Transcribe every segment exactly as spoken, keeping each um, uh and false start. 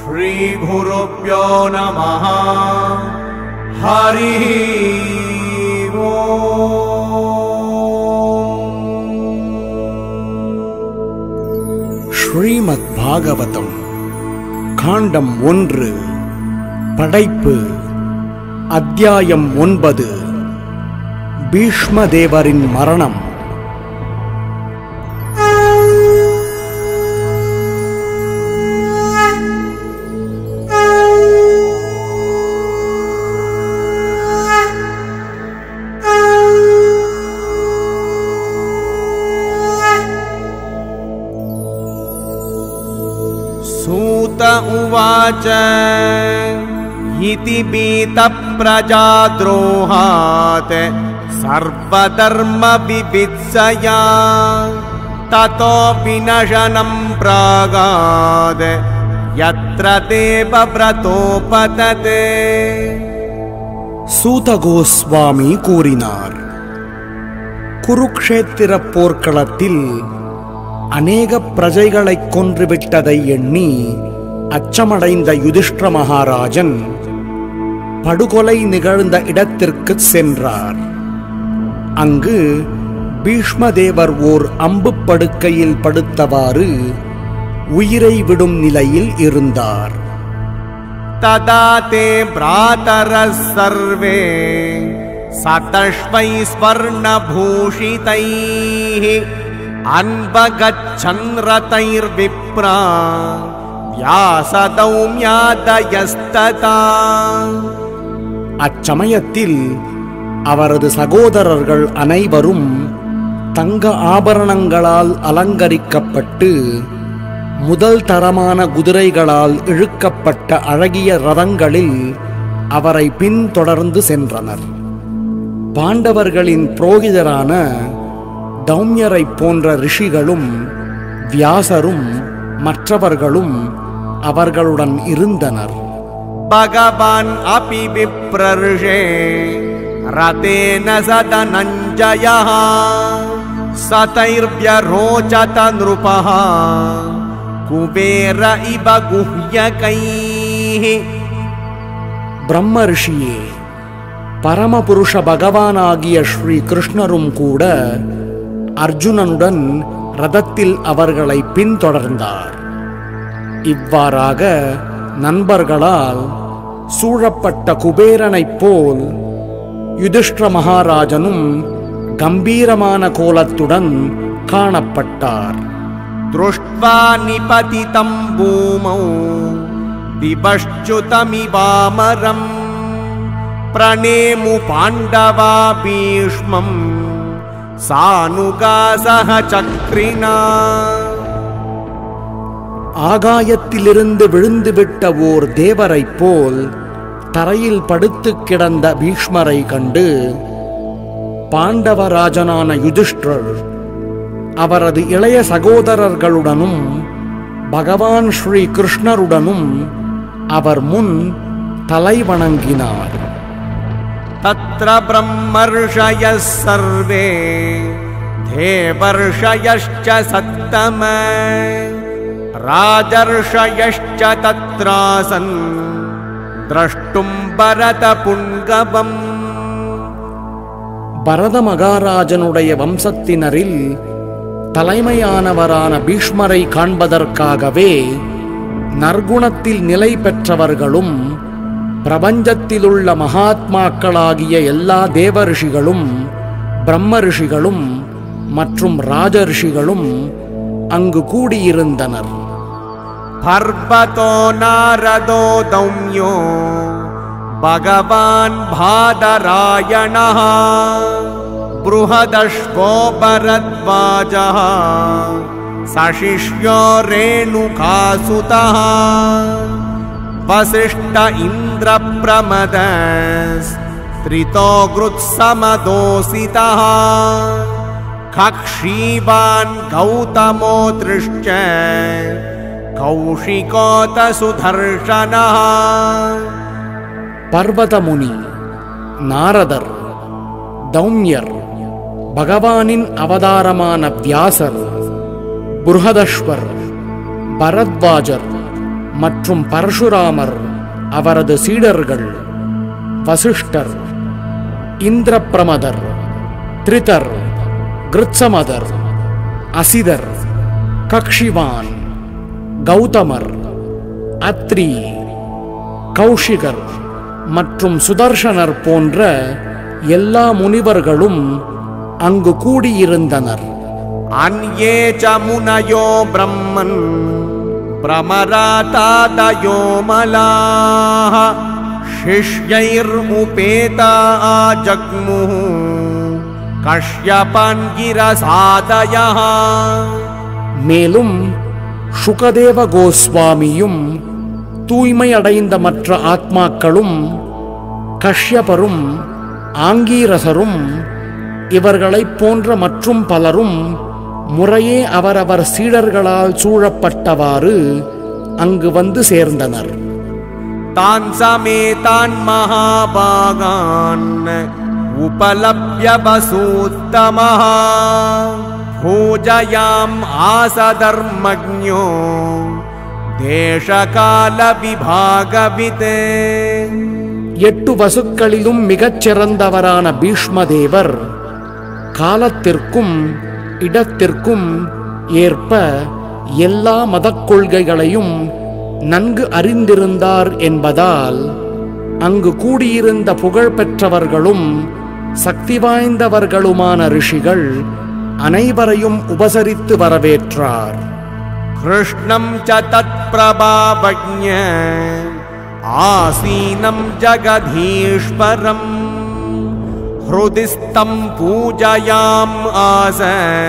श्री गुरुभ्यो नमः। हरि ஸ்ரீமத் பாகவதம் காண்டம் ஒன்று படைப்பு அத்தியாயம் ஒன்பது பீஷ்மதேவரின் மரணம். सूत उवाच इति बीतप्रजाद्रोहात् सर्वधर्मविवित्सया ततो विनशनं प्रागाद् यत्र देवव्रतोपतते. சூத கோஸ்வாமி கூறினார், குருக்ஷேத்திர போர்க்களத்தில் அநேக பிரஜைகளைக் கொன்றுவிட்டதை எண்ணி அச்சமடைந்த யுதிஷ்டிர மகாராஜன் படுகொலை நிகழ்ந்த இடத்திற்கு சென்றார். அங்கு பீஷ்மதேவர் ஓர் அம்பு படுக்கையில் படுத்தவாறு உயிரை விடும் நிலையில் இருந்தார். तदा ते भ्रातरः सर्वे सतश्वै स्वर्णभूषितैः अन्वगच्छन् रथैर्विप्रा व्यासदौम्यादयस्तथा. அச்சமயத்தில் அவரது சகோதரர்கள் அனைவரும் தங்க ஆபரணங்களால் அலங்கரிக்கப்பட்டு முதல் தரமான குதிரைகளால் இழுக்கப்பட்ட அழகிய ரதங்களில் அவரை பின்தொடர்ந்து சென்றனர். பாண்டவர்களின் புரோகிதரான தௌம்யரை போன்ற ரிஷிகளும் வியாசரும் மற்றவர்களும் அவர்களுடன் இருந்தனர். பகவான் அபி விப்ரர்ஷே ரதேன சதனஞ்சயः சதைர்வ்யரோச்சத நృபः குபேர இவ குஹ்யகைः. பிரம்ம ரிஷியே, பரமபுருஷ பகவானாகிய ஸ்ரீ கிருஷ்ணரும் கூட அர்ஜுனனுடன் ரதத்தில் அவர்களை பின்தொடர்ந்தார். இவ்வாறாக நண்பர்களால் சூழப்பட்ட குபேரனைப் போல் யுதிஷ்டிர மகாராஜனும் கம்பீரமான கோலத்துடன் காணப்பட்டார். दृष्ट्वा निपतितं भूमौ दिवश्च्युतमिवामरं प्रणेमु पाण्डवा भीष्मं सानुगासह चक्रिना. ஆகாயத்திலிருந்து விழுந்துவிட்ட ஓர் தேவரைப் போல் தரையில் படுத்து கிடந்த பீஷ்மரை கண்டு பாண்டவராஜனான யுதிஷ்டிரர் அவரது இளைய சகோதரர்களுடனும் பகவான் ஸ்ரீ கிருஷ்ணருடனும் அவர் முன் தலை வணங்கினார். तत्र ब्रह्मर्षयः सर्वे देवर्षयश्च सत्तम राजर्षयश्च तत्रासन् द्रष्टुं भरतपुङ्गवम्. பரத மகாராஜனுடைய வம்சத்தினரில் தலைமையானவரான பீஷ்மரை காண்பதற்காகவே நற்குணத்தில் நிலை பெற்றவர்களும் பிரபஞ்சத்திலுள்ள மகாத்மாக்களாகிய எல்லா தேவ ரிஷிகளும் பிரம்ம ரிஷிகளும் மற்றும் ராஜ ரிஷிகளும் அங்கு கூடியிருந்தனர். पर्वतो नारदो दौम्यो भगवान् बादरायणः बृहदश्वो भरद्वाजः सशिष्यो रेणुकासुतः वसिष्ठ इन्द्रप्रमदस्त्रितो गृत्समदोषितः कक्षीवान् गौतमो दृश्च कौशिकोत सुदर्शनः. பர்வதமுனி, நாரதர், தௌம்யர், பகவானின் அவதாரமான வியாசர், புருஹதஸ்வர், பரத்வாஜர் மற்றும் பரசுராமர், அவரது சீடர்கள் வசிஷ்டர், இந்திரபிரமதர், திரிதர், கிருத்சமதர், அசிதர், கக்ஷிவான், கௌதமர், அத்ரி, கௌஷிகர் மற்றும் சுதர்சனர் போன்ற எல்லா முனிவர்களும் அங்கு கூடியிருந்தனர். அன்யே ச முனயோ பிரம்மன் பிரமராதாதயோ மலாஹ சிஷ்யைர் உபேதா ஜக்முஹ கஷ்யபன் கிரசாதயஹ. மேலும் சுகதேவ கோஸ்வாமியும் தூய்மை அடைந்த மற்ற ஆத்மாக்களும் கஷ்யபரும் ஆங்கீரசரும் இவர்களைப் போன்ற மற்றும் பலரும் முறையே அவரவர் சீடர்களால் சூழப்பட்டவாறு அங்கு வந்து சேர்ந்தனர். தான் சமேதான் மகாபாகான் உபலப்ய வசூத்தமஹ பூஜயாம் ஆசதர்மஜ்ஞோ தேசகால விபாகவிதே. எட்டு வசுக்களிலும் மிகச் சிறந்தவரான பீஷ்மதேவர் காலத்திற்கும் இடத்திற்கும் ஏற்ப எல்லா மதக் கொள்கைகளையும் நன்கு அறிந்திருந்தார் என்பதால் அங்கு கூடியிருந்த புகழ்பெற்றவர்களும் சக்தி வாய்ந்தவர்களுமான ரிஷிகள் அனைவரையும் உபசரித்து வரவேற்றார். கிருஷ்ணம் ச தத் பிரபாவஜ்ஞ ஆசீனம் ஜகதீஸ்வரம் ஹ்ருதிஸ்தம் பூஜயாம் ஆஸ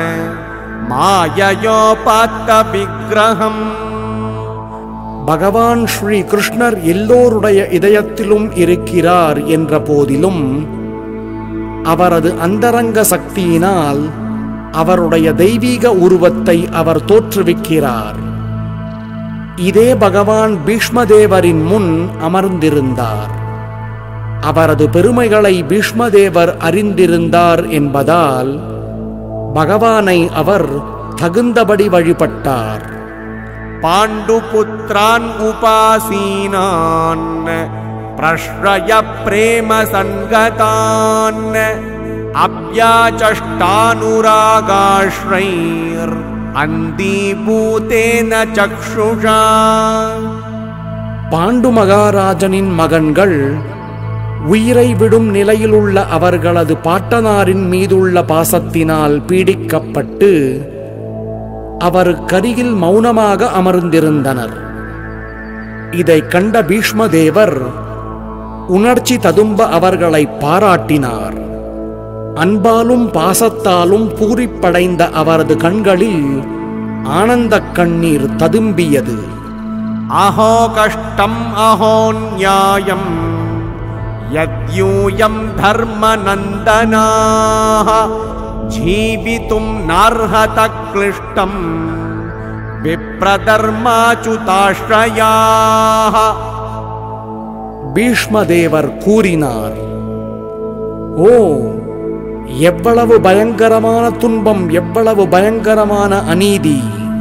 மாயயோபாத்த விக்கிரகம். பகவான் ஸ்ரீ கிருஷ்ணர் எல்லோருடைய இதயத்திலும் இருக்கிறார் என்ற போதிலும் அவரது அந்தரங்க சக்தியினால் அவருடைய தெய்வீக உருவத்தை அவர் தோற்றுவிக்கிறார். இதே பகவான் பீஷ்மதேவரின் முன் அமர்ந்திருந்தார். அவரது பெருமைகளை பீஷ்மதேவர் அறிந்திருந்தார் என்பதால் பகவானை அவர் தகுந்தபடி வழிபட்டார். பாண்டுபுத்ரான் உபாசீனான் பிரஷ்ரய பிரேம சங்கதான் அப்யாச்சஷ்டானுராகாஸ்ரைர் அந்தீபூதேன சக்ஷுஷா. பாண்டு மகாராஜனின் மகன்கள் உயிரை விடும் நிலையிலுள்ள அவர்களது பாட்டனாரின் மீதுள்ள பாசத்தினால் பீடிக்கப்பட்டு அவருக்கருகில் மௌனமாக அமர்ந்திருந்தனர். இதை கண்ட பீஷ்மதேவர் உணர்ச்சி ததும்ப அவர்களை பாராட்டினார். அன்பாலும் பாசத்தாலும் பூரிப்படைந்த அவரது கண்களில் ஆனந்த கண்ணீர் ததும்பியது. அஹோ கஷ்டம் அஹோ நியாயம் யத்யூயம் தர்மநந்தனாஹ ஜீவிதும் நார்ஹத க்லிஷ்டம் விப்ரதர்மாச்சுதாஸ்ரயாஹ. பீஷ்மதேவர் கூறினார், ஓ, எவ்வளவு பயங்கரமான துன்பம், எவ்வளவு பயங்கரமான அநீதி!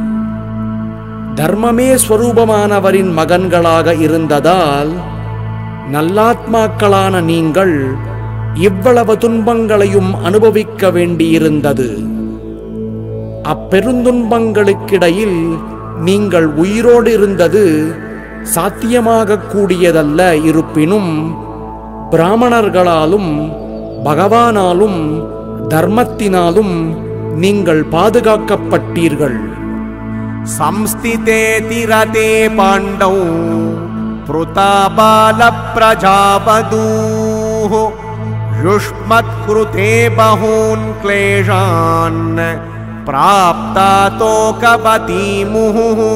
தர்மமே ஸ்வரூபமானவரின் மகன்களாக இருந்ததால் நல்லாத்மாக்களான நீங்கள் இவ்வளவு துன்பங்களையும் அனுபவிக்க வேண்டியிருந்தது. அப்பெருந்துன்பங்களுக்கிடையில் நீங்கள் உயிரோடு இருந்தது சாத்தியமாக கூடியதல்ல. இருப்பினும் பிராமணர்களாலும் பகவானாலும் தர்மத்தினாலும் நீங்கள் பாதுகாக்கப்பட்டீர்கள். சம்ஸ்திதே திரதே பாண்டௌ ப்ருதாபால பிரஜாபதூஹ யுஷ்மத் க்ருதே பஹூன் க்லேஷான் ப்ராப்தா தோகவதீமுஹு.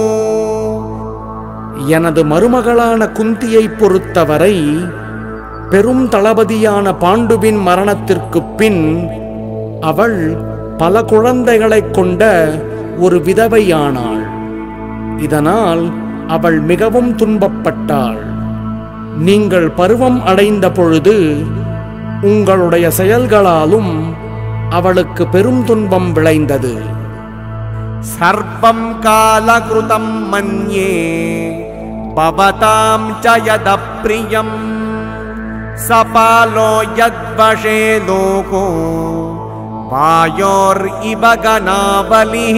எனது மருமகளான குந்தியை பொறுத்தவரை பெரும் தளபதியான பாண்டுவின் மரணத்திற்குப் பின் அவள் பல குழந்தைகளைக் கொண்ட ஒரு விதவையானாள். இதனால் அவள் மிகவும் துன்பப்பட்டாள். நீங்கள் பருவம் அடைந்த பொழுது உங்களுடைய செயல்களாலும் அவளுக்கு பெரும் துன்பம் விளைந்தது. சர்வம் காலகிருதம் மன்யே भवतां च यदप्रियं सपालो यद्वशे लोको वायोरिव गणावलिः.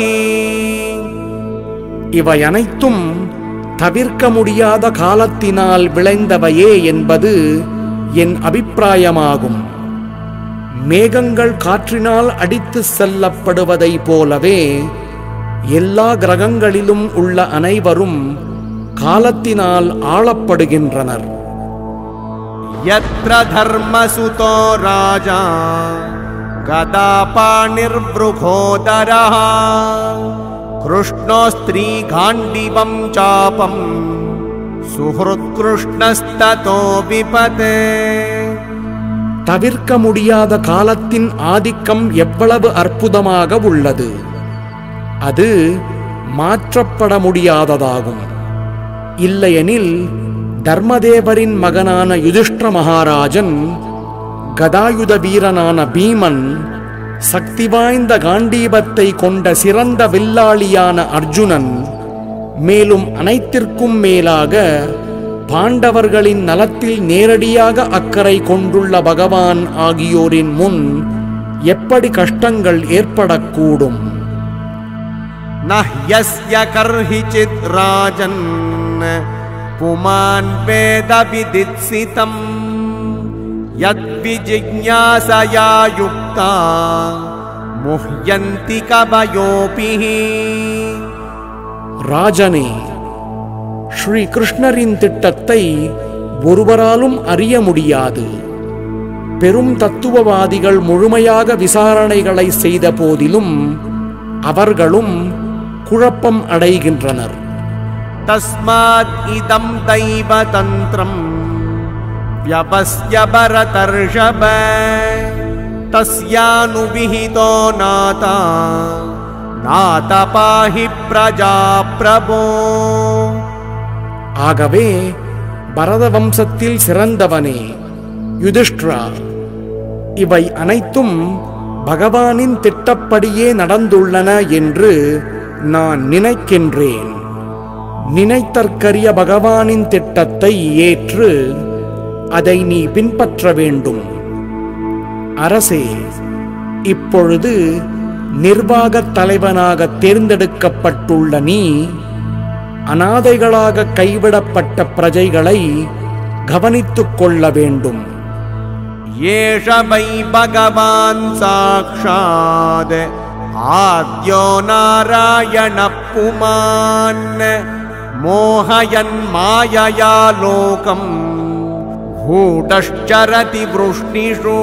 இவை அனைத்தும் தவிர்க்க முடியாத காலத்தினால் விளைந்தவையே என்பது என் அபிப்பிராயமாகும். மேகங்கள் காற்றினால் அடித்து செல்லப்படுவதை போலவே எல்லா கிரகங்களிலும் உள்ள அனைவரும் காலத்தினால் ஆளப்படுகின்றனர். யத்ர தர்மசுதோ ராஜா கதாபாணிர்வ்ருகோதரः கிருஷ்ணோ ஸ்திரீ காண்டிவம் சாபம் சுஹ்ருத்கிருஷ்ணஸ்ததோ விபதே. தவிர்க்க முடியாத காலத்தின் ஆதிக்கம் எவ்வளவு அற்புதமாக உள்ளது! அது மாற்றப்பட முடியாததாகும். இல்லையெனில் தர்மதேவரின் மகனான யுதிஷ்டிர மகாராஜன், கதாயுத வீரனான பீமன், சக்தி வாய்ந்த காண்டீபத்தை கொண்ட சிறந்த வில்லாளியான அர்ஜுனன், மேலும் அனைத்திற்கும் மேலாக பாண்டவர்களின் நலத்தில் நேரடியாக அக்கறை கொண்டுள்ள பகவான் ஆகியோரின் முன் எப்படி கஷ்டங்கள் ஏற்படக்கூடும்? நஹ்யஸ்ய கர்ஹிசித் ராஜன் புமான் வேத விதித்சிதம் யத் விஜிக்ஞாசயா யுக்தா முஹ்யந்தி கவயோபிஹி. ராஜனே, ஸ்ரீ கிருஷ்ணரின் திட்டத்தை ஒருவராலும் அறிய முடியாது. பெரும் தத்துவவாதிகள் முழுமையாக விசாரணைகளை செய்த போதிலும் அவர்களும் குழப்பம் அடைகின்றனர். தஸ்மாத் இதம் தைவ தந்திரம் வ்யவஸ்ய பரதர்ஷப தஸ்யானுவிஹிதோ நாதா நாதபாஹி பிரஜா பிரபோ. ஆகவே பரத வம்சத்தில் சிறந்தவனே யுதிஷ்டிரா, இவை அனைத்தும் பகவானின் திட்டப்படியே நடந்துள்ளன என்று நான் நினைக்கின்றேன். நினைத்தற்கரிய பகவானின் திட்டத்தை ஏற்று அதை நீ பின்பற்ற வேண்டும். அரசே, இப்பொழுது நிர்வாகத் தலைவனாக தேர்ந்தெடுக்கப்பட்டுள்ள நீ அநாதைகளாக கைவிடப்பட்ட பிரஜைகளை கவனித்துக் கொள்ள வேண்டும். ஏஷ வை பகவான் சாக்ஷாத் ஆத்யோ நாராயண புமான் மோஹயன் மாயயா லோகம் ஹூடஷ்சரதி விருஷ்ணிஷு.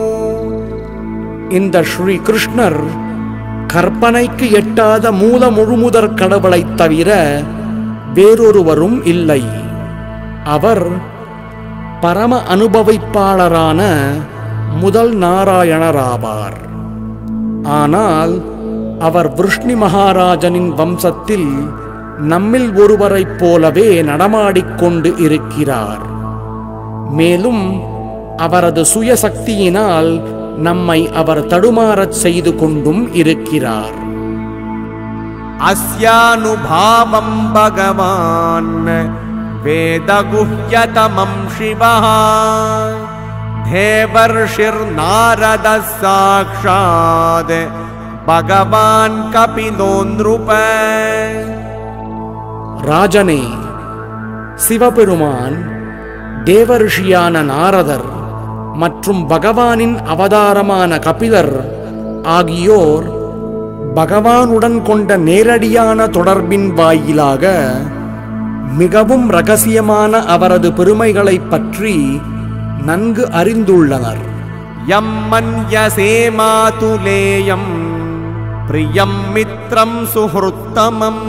இந்த ஸ்ரீ கிருஷ்ணர் கற்பனைக்கு எட்டாத மூல முழுமுதற் கடவுளைத் தவிர வேறொருவரும் இல்லை. அவர் பரம அனுபவிப்பாளரான முதல் நாராயணராவார். ஆனால் அவர் விருஷ்ணி மகாராஜனின் வம்சத்தில் நம்மில் ஒருவரைப் போலவே நடமாடிக்கொண்டு இருக்கிறார். மேலும் அவரது சுயசக்தியினால் நம்மை அவர் தடுமாறச் செய்து கொண்டும் இருக்கிறார். அஸ்யானுபாவம் பகவான் வேதகுஹ்யதமம் சிவஹ தேவர்ஷிர் நாரத சாக்ஷாத் பகவான் கபிலோ ந்ருப. ராஜனே, சிவபெருமான், தேவர்ஷியான நாரதர் மற்றும் பகவானின் அவதாரமான கபிலர் ஆகியோர் பகவானுடன் கொண்ட நேரடியான தொடர்பின் வாயிலாக மிகவும் இரகசியமான அவரது பெருமைகளைப் பற்றி நன்கு அறிந்துள்ளனர். யம் மன்யசே மாதுலேயம் பிரியம் மித்ரம் சுஹ்ருத்தமம்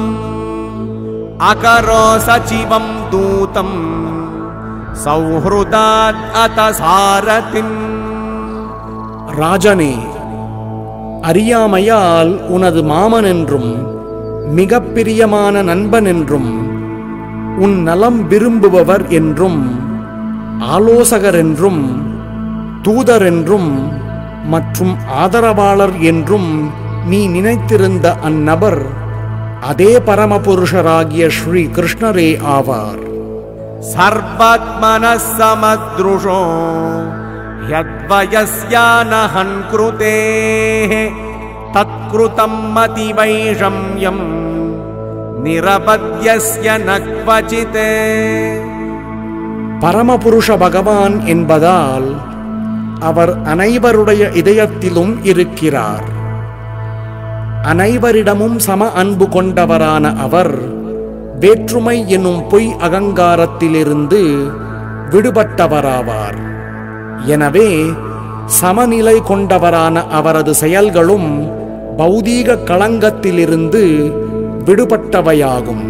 அகரோ சச்சிவம் தூதம் சௌஹ்ருதாத் அதசாரதிம். ராஜனே, அறியாமையால் உனது மாமன் என்றும் மிக பிரியமான நண்பன் என்றும் உன் நலம் விரும்புபவர் என்றும் ஆலோசகர் என்றும் தூதர் என்றும் மற்றும் ஆதரவாளர் என்றும் நீ நினைத்திருந்த அந்நபர் அதே பரமபுருஷராகிய ஸ்ரீ கிருஷ்ணரே ஆவார். सर्वात्मनः समदृशो यद्वयस्यानहं कृतेः तत्कृतं मतिवैषम्यं निरपद्यस्य न क्वचित्. பரமபுருஷ பகவான் என்பதால் அவர் அனைவருடைய இதயத்திலும் இருக்கிறார். அனைவரிடமும் சம அன்பு கொண்டவரான அவர் வேற்றுமை என்னும் பொய் அகங்காரத்திலிருந்து விடுபட்டவராவார். எனவே சமநிலை கொண்டவரான அவரது செயல்களும் பௌதீக களங்கத்திலிருந்து விடுபட்டவையாகும்.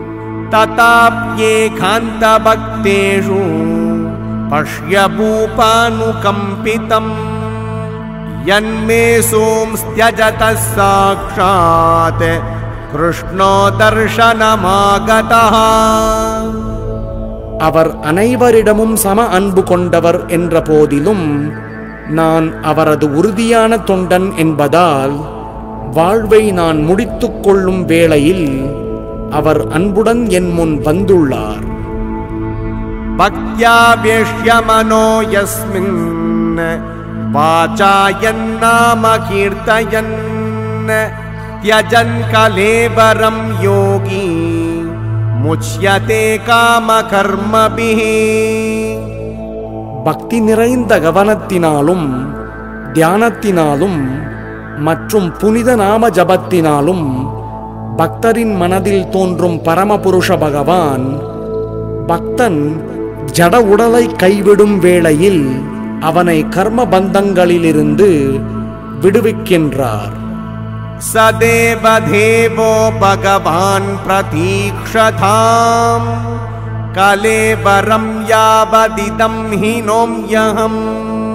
तताप्येकान्तभक्तेषु पश्य भूपानुकम्पितम् यन्मे सोंस्त्यजतः साक्षात् कृष्णो दर्शनमागतः. அவர் அனைவரிடமும் சம அன்பு கொண்டவர் என்ற போதிலும் நான் அவரது உறுதியான தொண்டன் என்பதால் வாழ்வை நான் முடித்துக் கொள்ளும் வேளையில் அவர் அன்புடன் என் முன் வந்துள்ளார். பக்த்யா வேஷ்ய மனோ யஸ்மின் வாசா யன்னாம கீர்த்தயன் த்யஜன் கலேவரம் யோகி முச்யதே காம கர்மபிஹி. பக்தி நிறைந்த கவனத்தினாலும் தியானத்தினாலும் மற்றும் புனித நாம ஜபத்தினாலும் பக்தரின் மனதில் தோன்றும் பரமபுருஷ பகவான் பக்தன் ஜட உடலை கைவிடும் வேளையில் அவனை கர்ம பந்தங்களிலிருந்து விடுவிக்கின்றார். சதேவ தேவோ பகவான் பிரதீக்ஷதாம் கலேவரம் யாவதிதம் ஹினோம்யஹம்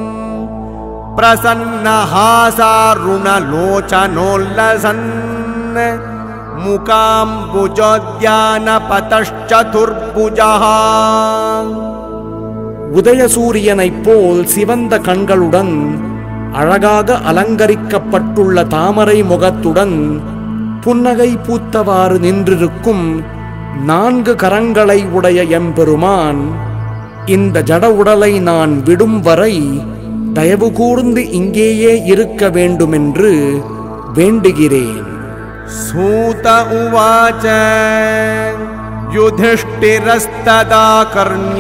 பிரசன்னஹாசாருணலோச்சனோல்லசன் முகாம்புஜோத்யானபதஷ்சதுர்புஜஹ. உதயசூரியனைப் போல் சிவந்த கண்களுடன் அழகாக அலங்கரிக்கப்பட்டுள்ள தாமரை முகத்துடன் புன்னகை பூத்தவாறு நின்றிருக்கும் நான்கு கரங்களை உடைய எம்பெருமான், இந்த ஜட உடலை நான் விடும் வரை தயவு கூர்ந்து இங்கேயே இருக்க வேண்டுமென்று வேண்டுகிறேன். சூத உவாச யுதிஷ்டிரஸ்ததா கர்ண்ய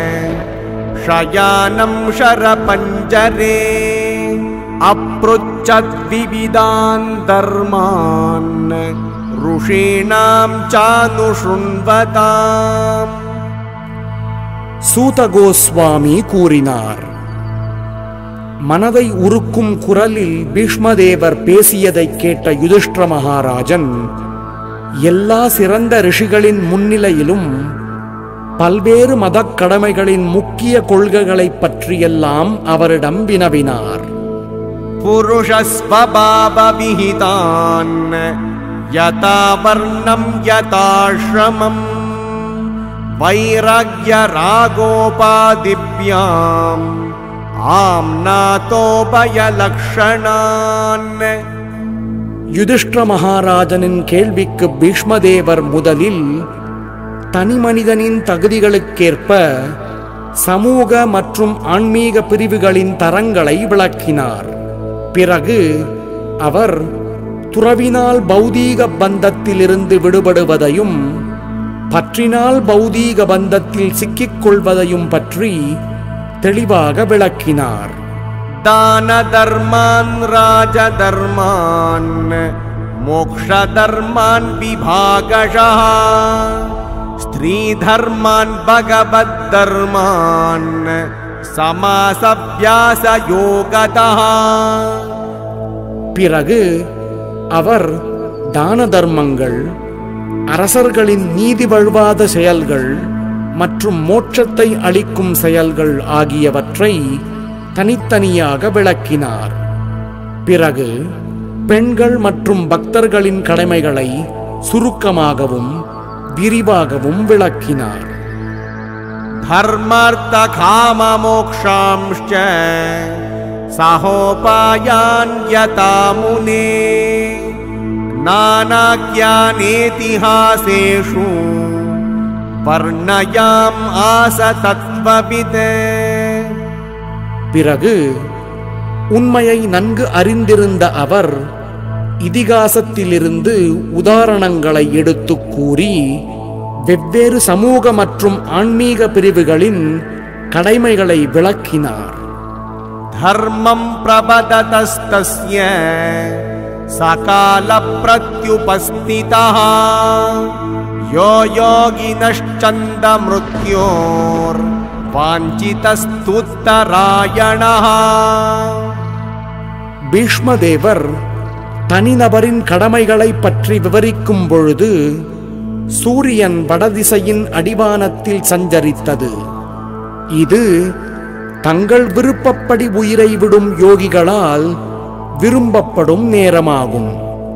ஷயானம் ஷரபஞ்சரே அப்ருச்சத் விவிதான் தர்மான் ருஷீணாம் சானுஷுண்வதாம். சூத கோஸ்வாமி கூறினார், மனதை உருக்கும் குரலில் பீஷ்மதேவர் பேசியதைக் கேட்ட யுதிஷ்டிர மகாராஜன் எல்லா சிறந்த ரிஷிகளின் முன்னிலையிலும் பல்வேறு மதக் கடமைகளின் முக்கிய கொள்கைகளைப் பற்றியெல்லாம் அவரிடம் வினவினார். புருஷஸ்வபாவ விஹிதான் யதா வர்ணம் யதாஶ்ரமம் வைராக்ய ராகோபாதிப்யாம் ஆம்நாதோபய லக்ஷணான். யுதிஷ்டிர மகாராஜனின் கேள்விக்கு பீஷ்மதேவர் முதலில் தனிமனிதனின் தகுதிகளுக்கேற்ப சமூக மற்றும் ஆன்மீக பிரிவுகளின் தரங்களை விளக்கினார். பிறகு அவர் துறவினால் பௌதீக பந்தத்திலிருந்து விடுபடுவதையும் பற்றினால் பௌதீக பந்தத்தில் சிக்கிக் கொள்வதையும் பற்றி தெளிவாக விளக்கினார். தான தர்மான் ராஜ தர்மான் மோக்ஷ தர்மான் விபாகஷः ஸ்திரீ தர்மான் பகவத் தர்மான் சமாசவ்யாச யோகதः. பிறகு அவர் தான தர்மங்கள், அரசர்களின் நீதி வழுவாத செயல்கள் மற்றும் மோட்சத்தை அளிக்கும் செயல்கள் ஆகியவற்றை தனித்தனியாக விளக்கினார். பிறகு பெண்கள் மற்றும் பக்தர்களின் கடமைகளை சுருக்கமாகவும் விரிவாகவும் விளக்கினார். தர்மார்த்த காம மோக்ஷாம்ச்ச சஹோபாயான் யதா முனே நானாக்யானேதிஹாசேஷு वर्णयाम आस तत्वविदे. பிறகு உண்மையை நன்கு அறிந்திருந்த அவர் இதிகாசத்திலிருந்து உதாரணங்களை எடுத்துக் கூறி வெவ்வேறு சமூக மற்றும் ஆன்மீக பிரிவுகளின் கடமைகளை விளக்கினார். धर्मं प्रबदतस्तस्य सकाल प्रत्युपस्थितः यो योगिनश्चन्द मृत्योर् वाञ्छितस्तुत्तरायणः. பீஷ்மதேவர் தனிநபரின் கடமைகளை பற்றி விவரிக்கும் பொழுது சூரியன் வடதிசையின் அடிவானத்தில் சஞ்சரித்தது. இது தங்கள் விருப்பப்படி உயிரை விடும் யோகிகளால் விரும்பப்படும் நேரமாகும்.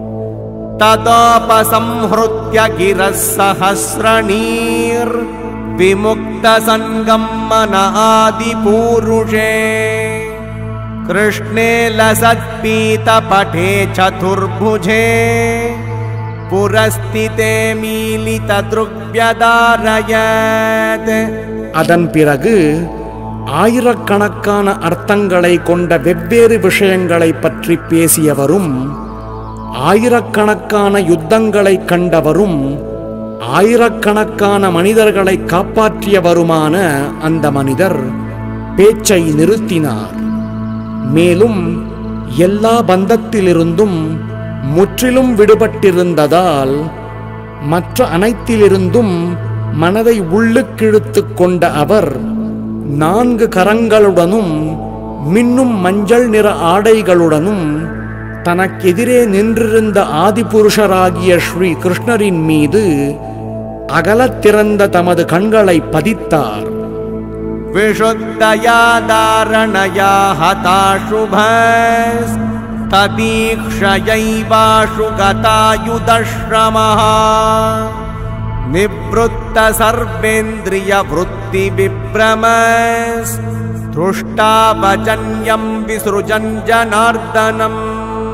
तदोपसंहृत्य गिरः सहस्रणीर् विमुक्त संगमन आदिपूरुषे कृष्णे लसत्पीतपटे चतुर्भुजे पुरस्थिते मीलितदृग्व्यदारयत्. அதன் பிறகு ஆயிரக்கணக்கான அர்த்தங்களை கொண்ட வெவ்வேறு விஷயங்களை பற்றி பேசியவரும் ஆயிரக்கணக்கான யுத்தங்களை கண்டவரும் ஆயிரக்கணக்கான மனிதர்களை காப்பாற்றியவருமான அந்த மனிதர் பேச்சை நிறுத்தினார். மேலும் எல்லா பந்தத்திலிருந்தும் முற்றிலும் விடுபட்டிருந்ததால் மற்ற அனைத்திலிருந்தும் மனதை உள்ளுக்கிழுத்து கொண்ட அவர் நான்கு கரங்களுடனும் மின்னும் மஞ்சள் நிற ஆடைகளுடனும் தனக்கெதிரே நின்றிருந்த ஆதிபுருஷராகிய ஸ்ரீ கிருஷ்ணரின் மீது அகலத் திறந்த தமது கண்களை பதித்தார். विशुद्धया दारणया हताशुभस् तदीक्षयैवाशु गतायुधश्रमः निवृत्त सर्वेन्द्रिय वृत्ति विभ्रमस् दृष्टावजन्यं विसृजन् जनार्दनम्.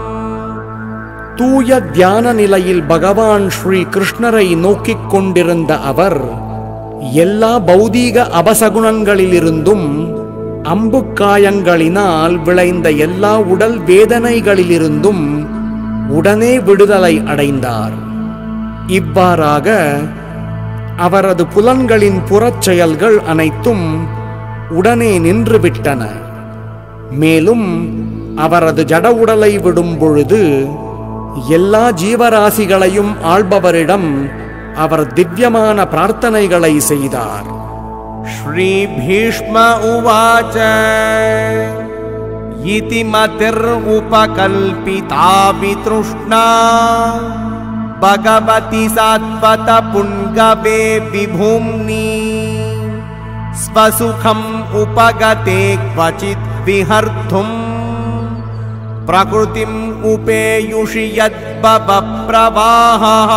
தூய தியான நிலையில் பகவான் ஸ்ரீ கிருஷ்ணரை நோக்கிக் கொண்டிருந்த அவர் எல்லா பௌதீக அபசகுணங்களிலிருந்தும் அம்புக்காயங்களினால் விளைந்த எல்லா உடல் வேதனைகளிலிருந்தும் உடனே விடுதலை அடைந்தார். இவ்வாறாக அவரது புலன்களின் புறச் செயல்கள் அனைத்தும் உடனே நின்றுவிட்டன. மேலும் அவரது ஜட உடலை விடும் பொழுது எல்லா ஜீவராசிகளையும் ஆள்பவரிடம் அவர் திவ்யமான பிரார்த்தனைகளை செய்தார். ஸ்ரீ பீஷ்ம உவாச இதி மதிர் உபகல்பிதா வித்ருஷ்ணா பகவதி சாத்வத புன்கவே விபூம்னி ஸ்வசுகம் உபகதே க்வசித் விஹர்த்தும் பிரகிருதிம் உபேயுஷி யத்பவ பிரவாஹः.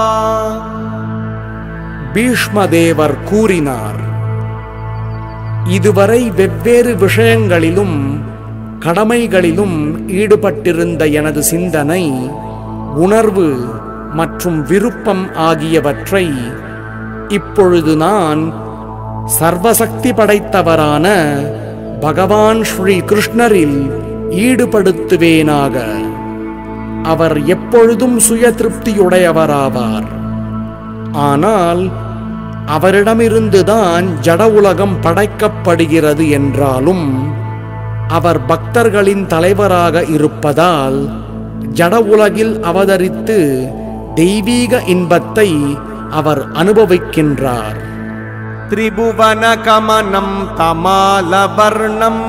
பீஷ்மதேவர் கூறினார், இதுவரை வெவ்வேறு விஷயங்களிலும் கடமைகளிலும் ஈடுபட்டிருந்த எனது சிந்தனை, உணர்வு மற்றும் விருப்பம் ஆகியவற்றை இப்பொழுது நான் சர்வசக்தி படைத்தவரான பகவான் ஸ்ரீ கிருஷ்ணரில் ஈடுபடுத்துவேனாக. அவர் எப்பொழுதும் சுய திருப்தியுடையவராவார். ஆனால் அவரிடமிருந்துதான் ஜட உலகம் படைக்கப்படுகிறது என்றாலும் அவர் பக்தர்களின் தலைவராக இருப்பதால் ஜட உலகில் அவதரித்து தெய்வீக இன்பத்தை அவர் அனுபவிக்கின்றார். திரிபுவன கமனம் தமாலவர்ணம்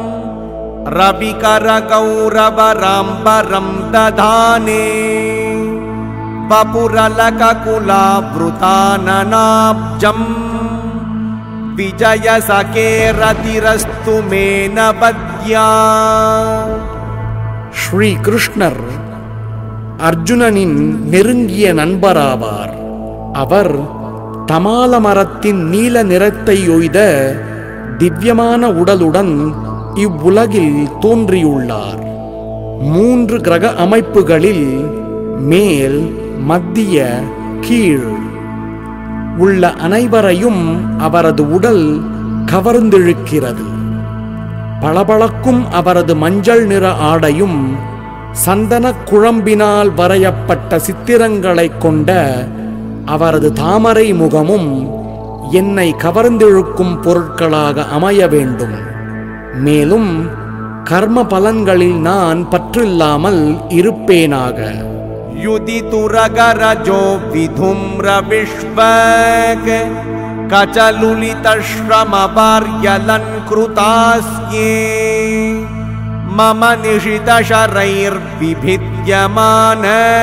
ரவிகர கௌரவராம்பரம் ததானே வபுரலககுலாவ்ருதானனாப்ஜம் விஜய சகேரதிரஸ்து மேனவத்யா. ஸ்ரீ கிருஷ்ணர் அர்ஜுனனின் நெருங்கிய நண்பராவார். அவர் தமால மரத்தின் நீல நிறத்தை ஒய்த திவ்யமான உடலுடன் இவ்வுலகில் தோன்றியுள்ளார். மூன்று கிரக அமைப்புகளில் மேல், மத்திய, கீழ் உள்ள அனைவரையும் அவரது உடல் கவர்ந்திழுக்கிறது. பளபளக்கும் அவரது மஞ்சள் நிற ஆடையும் சந்தன குழம்பினால் வரையப்பட்ட சித்திரங்களைக் கொண்ட அவரது தாமரை முகமும் என்னை கவர்ந்திழுக்கும் பொருட்களாக அமைய வேண்டும். மேலும் கர்ம பலன்களில் நான் பற்றில்லாமல் இருப்பேனாக. युदितुरगरजो विधुम्र विश्वक कचलुलितश्रमवार्यलङ्कृतास्ये मम निशितशरैर्विभिद्यमान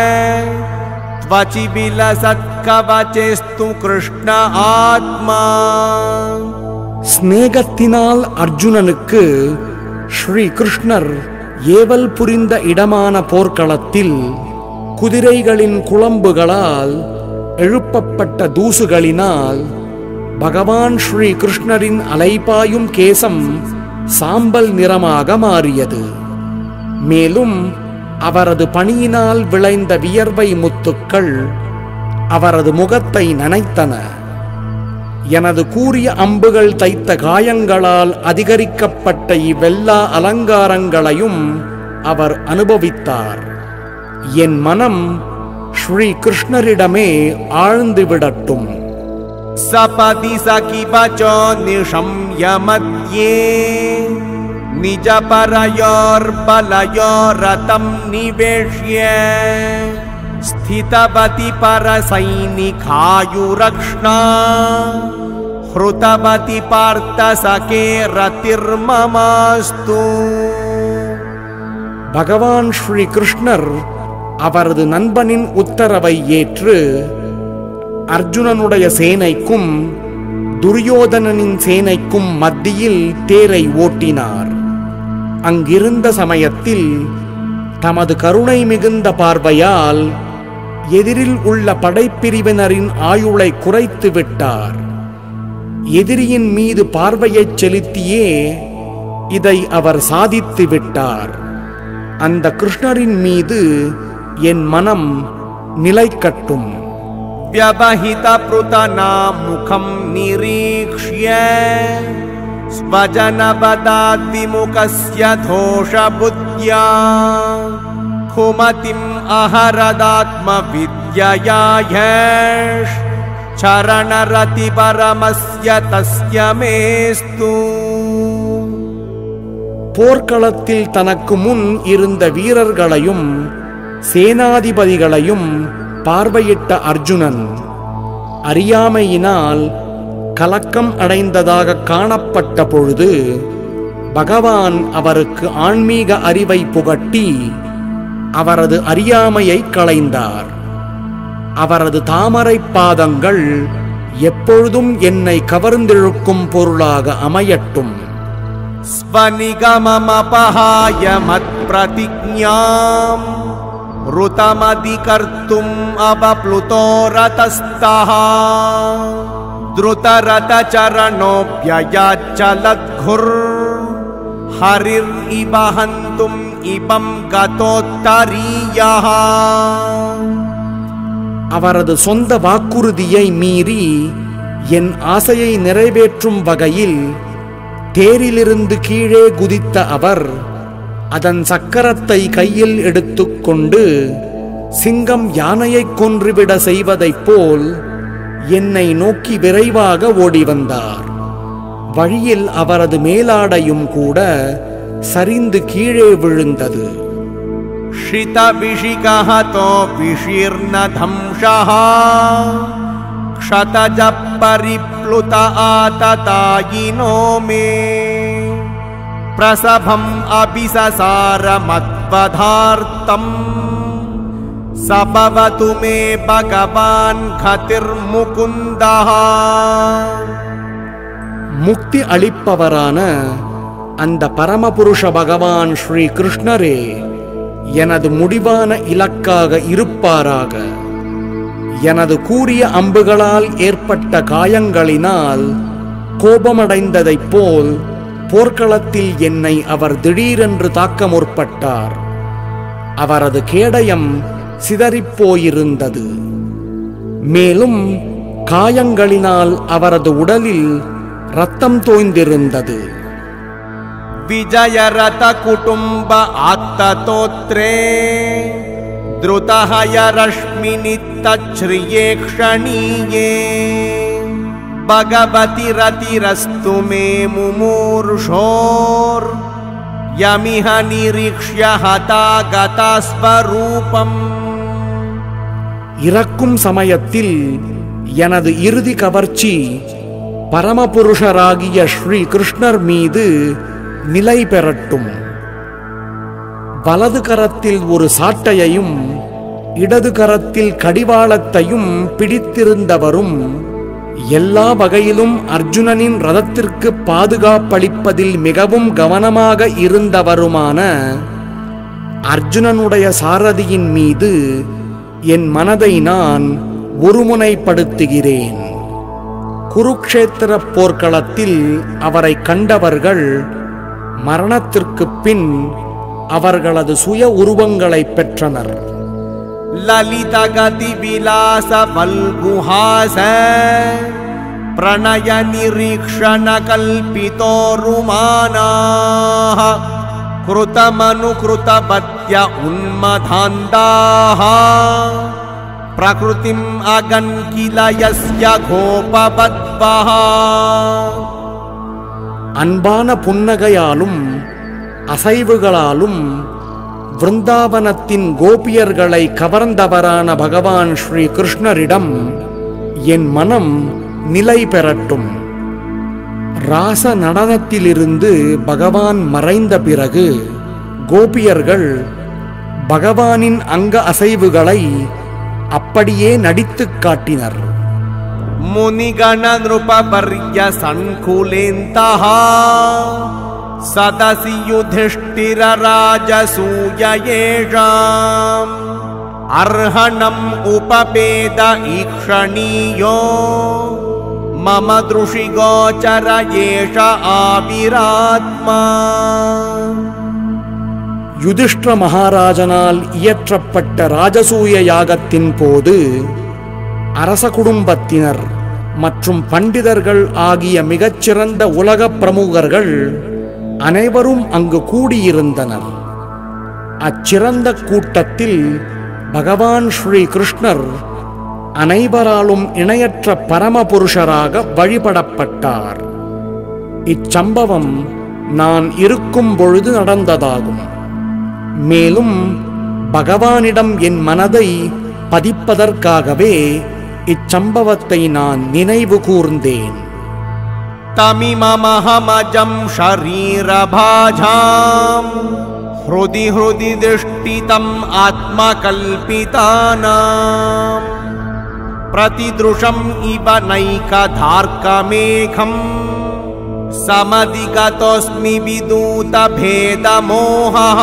त्वचि विलसत्कवचेस्तु कृष्ण आत्मा. ஸ்நேகத்தினால் அர்ஜுனனுக்கு ஸ்ரீ கிருஷ்ணர் ஏவல் புரிந்த இடமான போர்க்களத்தில் குதிரைகளின் குளம்புகளால் எழுப்பப்பட்ட தூசுகளினால் பகவான் ஸ்ரீ கிருஷ்ணரின் அலைபாயும் கேசம் சாம்பல் நிறமாக மாறியது. மேலும் அவரது பணியினால் விளைந்த வியர்வை முத்துக்கள் அவரது முகத்தை நனைத்தன. எனது கூரிய அம்புகள் தைத்த காயங்களால் அதிகரிக்கப்பட்ட இவ்வெல்லா அலங்காரங்களையும் அவர் அனுபவித்தார். என் மனம் ஸ்ரீ கிருஷ்ணரிடமே ஆழ்ந்து விடட்டும். सपदि सखि वचो निशम्य मध्ये निज परयोर्बलयोरतं निवेश्य स्थितवति परसैनिकायुरक्ष्णा हृतवति पार्थ सखे रतिर्ममास्तु. பகவான் ஸ்ரீ கிருஷ்ணர் அவரது நண்பனின் உத்தரவை ஏற்று அர்ஜுனனுடைய சேனைக்கும் துரியோதனனின் சேனைக்கும் மத்தியில் தேரை ஓட்டினார். அங்கிருந்த சமயத்தில் தமது கருணை மிகுந்த பார்வையால் எதிரில் உள்ள படைப்பிரிவினரின் ஆயுளை குறைத்து விட்டார். எதிரியின் மீது பார்வையை செலுத்தியே இதை அவர் சாதித்து விட்டார். அந்த கிருஷ்ணரின் மீது என் மனம் நிலைக்கட்டும். व्यवहित पृतना मुखं निरीक्ष्य स्वजनवदाद्विमुखस्य दोषबुद्ध्या कुमतिम् अहरदात्मविद्यया यश् चरणरति परमस्य तस्य मेस्तु. போர்க்களத்தில் தனக்கு முன் இருந்த வீரர்களையும் சேனாதிபதிகளையும் பார்வையிட்ட அர்ஜுனன் அறியாமையினால் கலக்கம் அடைந்ததாக காணப்பட்ட பொழுது பகவான் அவருக்கு ஆன்மீக அறிவை புகட்டி அவரது அறியாமையை களைந்தார். அவரது தாமரை பாதங்கள் எப்பொழுதும் என்னை கவர்ந்திழுக்கும் பொருளாக அமையட்டும். स्वनिगममपहाय मत्प्रतिज्ञाम् ऋतमधिकर्तुम् अपप्लुतो रतस्तः द्रुतरथचरणोऽप्ययाच्चलद्घुर् हरिरिव हन्तुम् इमं गतोत्तरीयः. அவரது சொந்த வாக்குறுதியை மீறி என் ஆசையை நிறைவேற்றும் வகையில் தேரிலிருந்து கீழே குதித்த அவர் அதன் சக்கரத்தை கையில் எடுத்துக்கொண்டு சிங்கம் யானையை கொன்றுவிட செய்வதைப் போல் என்னை நோக்கி விரைவாக ஓடி வந்தார். வழியில் அவரது மேலாடையும் கூட சரிந்து கீழே விழுந்தது. ஷிதவிஷிகஹதோ விஷீர்ணதம்ஷஹ க்ஷதஜ பரிப்ளுத ஆததாயினோ மே பிரசபம் அபிசசார மத்வதார்த்தம் சபவது மே பகவான் கதிர்முகுந்தஹ. முக்தி அளிப்பவரான அந்த பரமபுருஷ பகவான் ஸ்ரீ கிருஷ்ணரே எனது முடிவான இலக்காக இருப்பாராக. எனது கூரிய அம்புகளால் ஏற்பட்ட காயங்களினால் கோபமடைந்ததைப் போல் போர்க்களத்தில் என்னை அவர் திடீரென்று தாக்க முற்பட்டார். அவரது கேடயம் சிதறிப்போயிருந்தது. மேலும் காயங்களினால் அவரது உடலில் இரத்தம் தோய்ந்திருந்தது. विजयरथ कुटुम्ब आत्ततोत्रे द्रुतहय रश्मिनि तच्छ्रिये क्षणीये भगवति रतिरस्तु मे मुमूर्षोर् यमिह निरीक्ष्य हतागता स्वरूपम्. இறக்கும் சமயத்தில் எனது இறுதி கவர்ச்சி பரமபுருஷராகிய ஸ்ரீ கிருஷ்ணர் மீது நிலை பெறட்டும். வலது கரத்தில் ஒரு சாட்டையையும் இடது கரத்தில் கடிவாளத்தையும் பிடித்திருந்தவரும் எல்லா வகையிலும் அர்ஜுனனின் ரதத்திற்கு பாதுகாப்பளிப்பதில் மிகவும் கவனமாக இருந்தவருமான அர்ஜுனனுடைய சாரதியின் மீது என் மனதை நான் ஒருமுனைப்படுத்துகிறேன். குருக்ஷேத்திர போர்க்களத்தில் அவரை கண்டவர்கள் மரணத்திற்கு பின் அவர்களது சுய உருவங்களை பெற்றனர். லலித கதி விலாச வல்குஹாச பிரணய நிரீக்ஷண கல்பிதோருமானாஹ கிருதமனு கிருதபத்ய உன்மதாந்தாஹ பிரகிருதிம் அகன்கிலயஸ்ய கோபவத்வஹ. அன்பான புன்னகையாலும் அசைவுகளாலும் விருந்தாவனத்தின் கோபியர்களை கவர்ந்தவரான பகவான் ஸ்ரீ கிருஷ்ணரிடம் என் மனம் நிலை பெறட்டும். ராச நடனத்திலிருந்து பகவான் மறைந்த பிறகு கோபியர்கள் பகவானின் அங்க அசைவுகளை அப்படியே நடித்துக் காட்டினர். முனிகண நிருபவர்ய சன்குலேந்தஹ சதசி யுதிஷ்டிர ராஜசூயயேஷாம் அர்ஹணம் உபபேத ஈக்ஷணீயோ மம திருஷி கோச்சர ஏஷ ஆவிராத்மா. யுதிஷ்டிர மகாராஜனால் இயற்றப்பட்ட ராஜசூய யாகத்தின் போது அரச குடும்பத்தினர் மற்றும் பண்டிதர்கள் ஆகிய மிகச்சிறந்த உலக பிரமுகர்கள் அனைவரும் அங்கு கூடியிருந்தனர். அச்சிறந்த கூட்டத்தில் பகவான் ஸ்ரீ கிருஷ்ணர் அனைவராலும் இணையற்ற பரமபுருஷராக வழிபடப்பட்டார். இச்சம்பவம் நான் இருக்கும் பொழுது நடந்ததாகும். மேலும் பகவானிடம் என் மனதை பதிப்பதற்காகவே இச்சம்பவத்தை நான் நினைவு கூர்ந்தேன். தமிமமஹமஜம் ஷரீரபாஜாம் ஹ்ருதி ஹ்ருதி திஷ்டிதம் ஆத்மகல்பிதானாம் பிரதித்ருஷம் இவ நைகதார்க்கமேகம் சமதிகதோஸ்மி விதூத பேதமோஹः.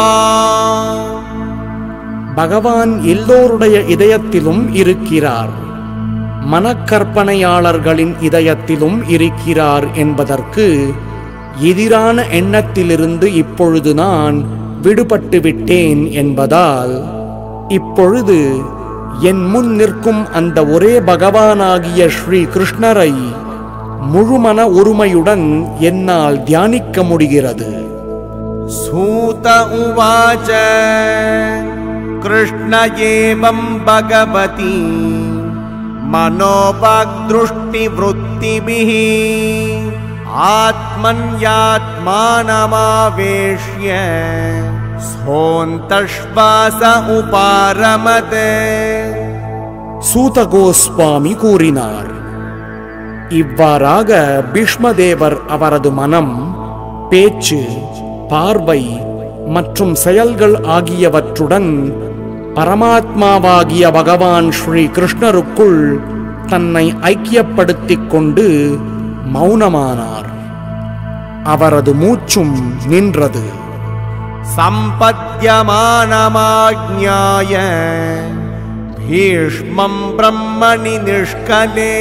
பகவான் எல்லோருடைய இதயத்திலும் இருக்கிறார், மனக்கற்பனையாளர்களின் இதயத்திலும் இருக்கிறார் என்பதற்கு எதிரான எண்ணத்திலிருந்து இப்பொழுது நான் விடுபட்டு விட்டேன் என்பதால் இப்பொழுது என் முன் நிற்கும் அந்த ஒரே பகவானாகிய ஸ்ரீ கிருஷ்ணரை முழுமன ஒருமையுடன் என்னால் தியானிக்க முடிகிறது. சூத உவாச கிருஷ்ண ஏவம் பகவதி மனோபாக்ருஷ்டி விருத்திபிஹி ஆத்மன்யாத்மானமாவேஷ்ய சோந்தஷ்வாச உபாரமதே. சூத கோஸ்வாமி கூறினார். இவ்வாறாக பீஷ்மதேவர் அவரது மனம், பேச்சு, பார்வை மற்றும் செயல்கள் ஆகியவற்றுடன் பரமாத்மாவாகிய பகவான் ஸ்ரீ கிருஷ்ணருக்குள் தன்னை ஐக்கியப்படுத்திக் கொண்டு மௌனமானார். அவரது மூச்சும் நின்றது. சம்பத்யமானமாஜ்ஞாய பீஷ்மம் பிரம்மணி நிஷ்கலே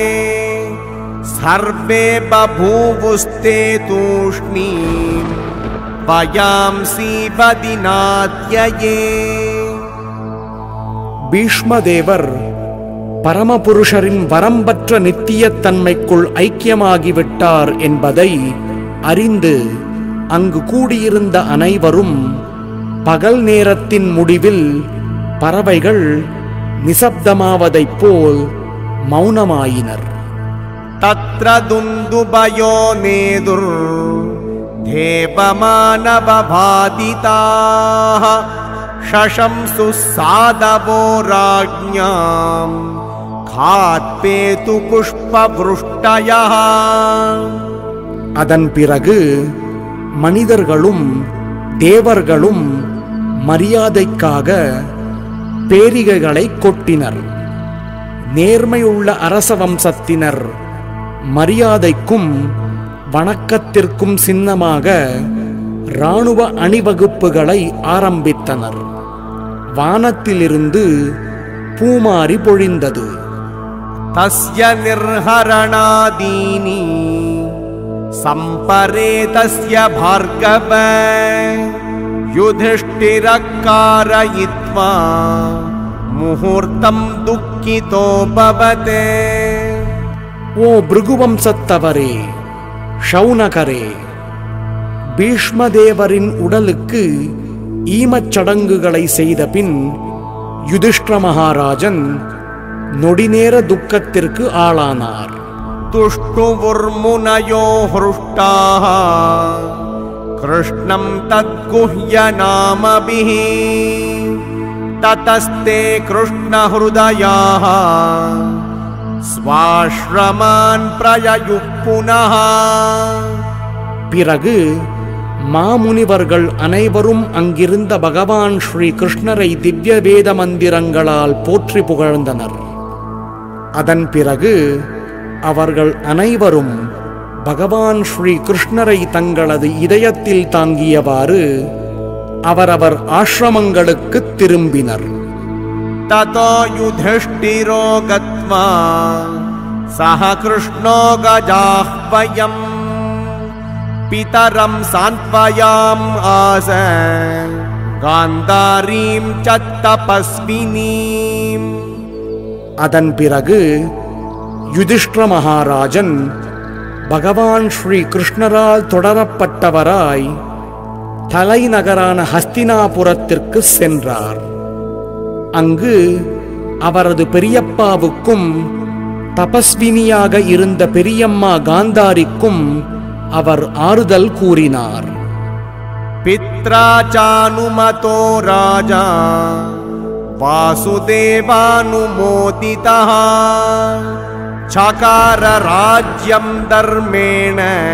சர்வே பபூவுஸ்தே தூஷ்ணீம் வயாம்சி பதிநாத்யயே. பீஷ்மதேவர் பரமபுருஷரின் வரம்பற்ற நித்தியத்தன்மைக்குள் ஐக்கியமாகிவிட்டார் என்பதை அறிந்து அங்கு கூடியிருந்த அனைவரும் பகல் நேரத்தின் முடிவில் பறவைகள் நிசப்தமாவதைப் போல் மௌனமாயினர். தத்ர துந்துபயோ நேதுர் தேவமானவபாதிதாः ஷசம்சு சாதவோ ராஜ்ஞாம் காத்பேது புஷ்பவ்ருஷ்டயः. அதன் பிறகு மனிதர்களும் தேவர்களும் மரியாதைக்காக பேரிகைகளை கொட்டினர். நேர்மையுள்ள அரச வம்சத்தினர் மரியாதைக்கும் வணக்கத்திற்கும் சின்னமாக இராணுவ அணிவகுப்புகளை ஆரம்பித்தனர். வானத்திலிருந்து பூமாரி பொழிந்தது. தஸ்ய நிர்ஹரணாதீனி சம்பரேதஸ்ய பார்கவ யுதிஷ்டிரக்காரயித்வா முஹூர்த்தம் துக்கிதோ பவதே. ஓ பிருகுவம்சத்தவரே, ஷௌனகரே, பீஷ்மதேவரின் உடலுக்கு ஈமச் சடங்குகளை செய்த பின் யுதிஷ்டிர மகாராஜன் நொடிநேர துக்கத்திற்கு ஆளானார். துஷ்டுவுர்முனயோ ஹ்ருஷ்டாः கிருஷ்ணம் தத்குஹ்ய நாமபிஹி ததஸ்தே கிருஷ்ண ஹ்ருதயாः ஸ்வாஸ்ரமான் பிரயயுப் புனः. பிறகு மாமுனிவர்கள் அனைவரும் அங்கிருந்த பகவான் ஸ்ரீ கிருஷ்ணரை திவ்ய வேத மந்திரங்களால் போற்றி புகழ்ந்தனர். அதன் பிறகு அவர்கள் அனைவரும் பகவான் ஸ்ரீ கிருஷ்ணரை தங்களது இதயத்தில் தாங்கியவாறு அவரவர் ஆசிரமங்களுக்கு திரும்பினர். ததோ யுதிஷ்டிரோ கத்வா சஹ கிருஷ்ணோ கஜாஹ்வயம் பிதரம் சாந்த்வயாம் ஆஸ காந்தாரீம் ச தபஸ்வினீம். அதன் பிறகு யுதிஷ்டிர மகாராஜன் பகவான் ஸ்ரீ கிருஷ்ணரால் தொடரப்பட்டவராய் தலைநகரான ஹஸ்தினாபுரத்திற்கு சென்றார். அங்கு அவரது பெரியப்பாவுக்கும் தபஸ்வினியாக இருந்த பெரியம்மா காந்தாரிக்கும் அவர் ஆறுதல் கூறினார். பித்ராச்சானுமதோ ராஜா வாசுதேவானுமோதிதः சகார ராஜ்யம் தர்மேண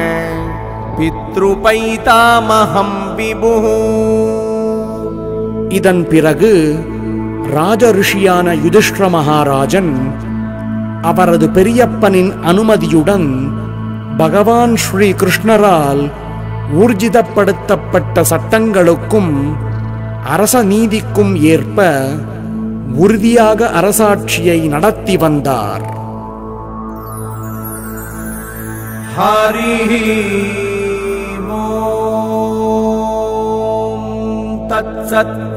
பித்ருபைதாமஹம் விபுः. இதன் பிறகு ராஜ ரிஷியான யுதிஷ்டிர மகாராஜன் அவரது பெரியப்பனின் அனுமதியுடன் பகவான் ஸ்ரீ கிருஷ்ணரால் ஊர்ஜிதப்படுத்தப்பட்ட சட்டங்களுக்கும் அரச நீதிக்கும் ஏற்ப உறுதியாக அரசாட்சியை நடத்தி வந்தார். ஹரி ஓம் தத்சத்.